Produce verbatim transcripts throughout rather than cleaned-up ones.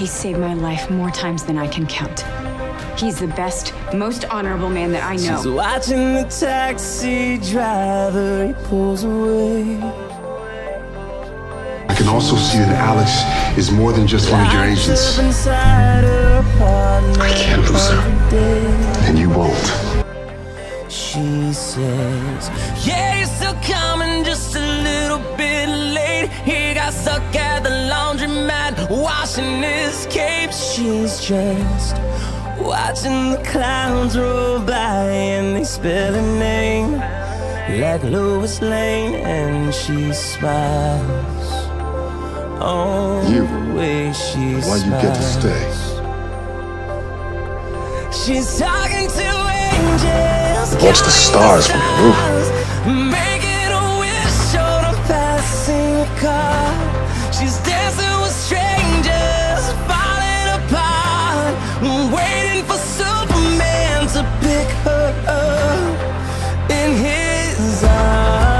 He saved my life more times than I can count. He's the best, most honorable man that I know. She's watching the taxi driver, he pulls away. I can also see that Alex is more than just one of your agents. I can't lose her, and you won't. She says, yeah, you're still coming just a little bit late. He got stuck at the laundromat, washing his cape. She's just watching the clowns roll by, and they spell her name like Lois Lane, and she smiles. Oh, you, the way she why smiles. you get to stay? She's talking to angels. Watch the stars from the roof. Making a wish on a passing car. She's dancing with strangers, falling apart, waiting for Superman to pick her up in his arms.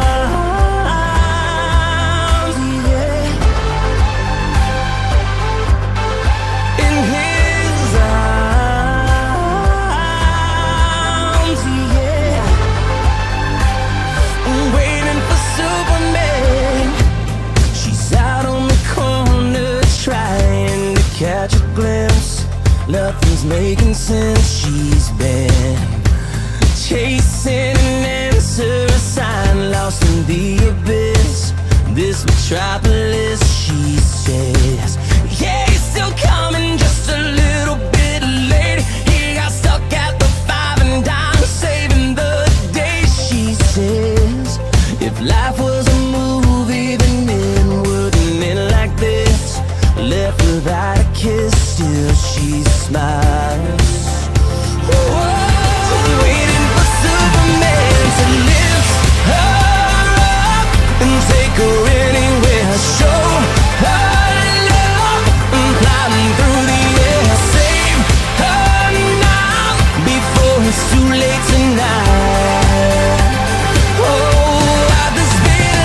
Catch a glimpse, nothing's making sense. She's been chasing an answer, a sign lost in the abyss. This metropolis, she says, yeah, he's still coming just a little bit late. He got stuck at the five and dime, saving the day. She says, if life was a movie, then it wouldn't end like this. Left without a kiss, still she smiles. Whoa, waiting for Superman to lift her up and take her anywhere. Show her love and climbing through the air. Save her now before it's too late tonight. Oh, I've just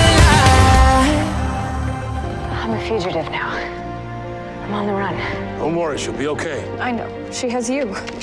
been alive. I'm a fugitive now. I'm on the run. Don't worry, she'll be okay. I know. She has you.